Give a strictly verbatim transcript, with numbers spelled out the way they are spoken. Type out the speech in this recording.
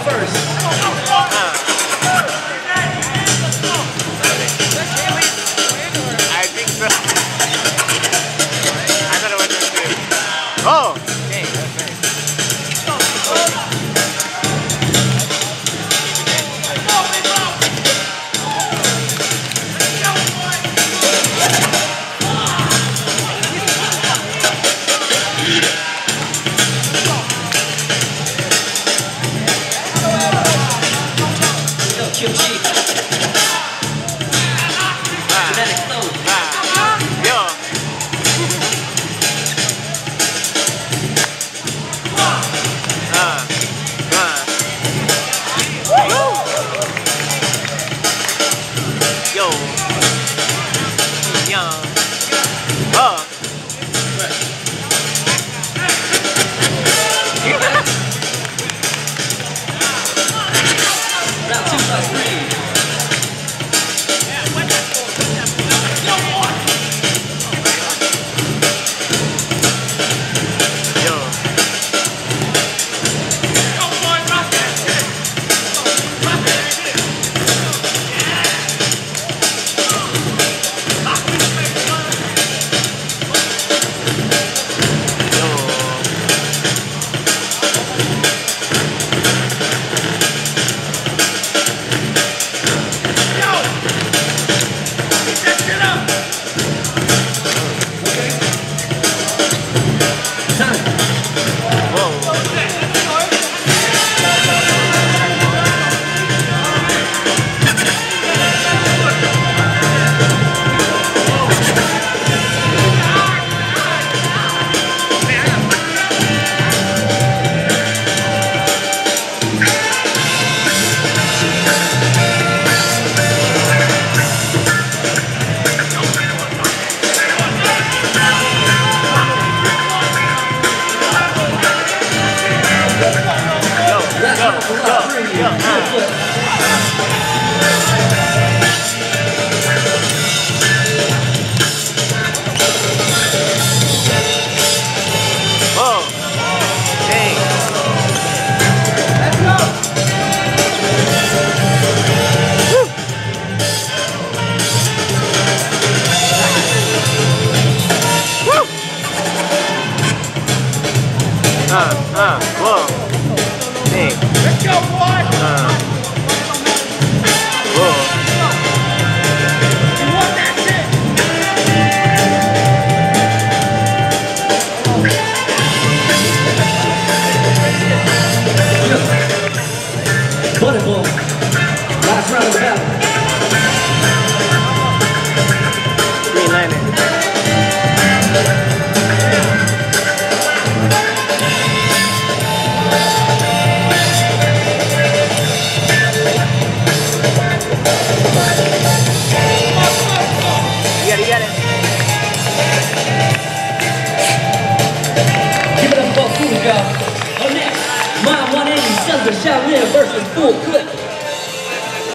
first. I think so. I thought it was going to. Oh! Okay, that's nice. Kim Chi. Genetic flow. Yo. Yo. Yeah. Oh. Round two plus three. Yo. Uh, uh, whoa. Hey. Let's go, boy! Uh. Whoa. You want that shit? Butterball. Last round of the battle. Green Lantern. Give it up for Fuga. Up next, Mile one eighty, Cesar Shaolin versus Full Clip.